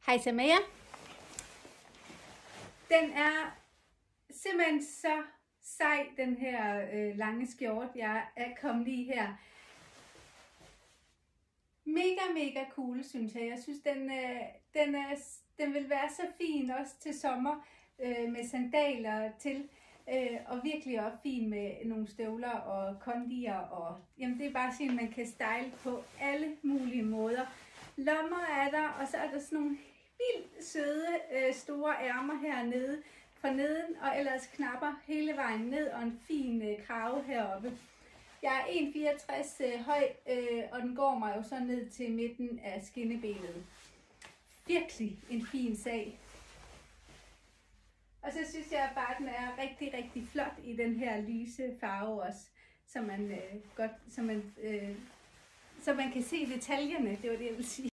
Hej Samaya. Den er simpelthen så sej, den her lange skjorte, jeg er kommet i her. Mega cool, synes jeg. Jeg synes, den vil være så fin også til sommer med sandaler til. Og virkelig også fin med nogle støvler og kondier. Og, jamen det er bare sådan, man kan style på alle mulige måder. Lommer er der, og så er der sådan nogle vildt søde store ærmer hernede fra neden, og ellers knapper hele vejen ned, og en fin krave heroppe. Jeg er 1,64 høj, og den går mig jo så ned til midten af skinnebenet. Virkelig en fin sag. Og så synes jeg bare, at den er rigtig flot i den her lyse farve også, så man kan se detaljerne, det var det jeg vil sige.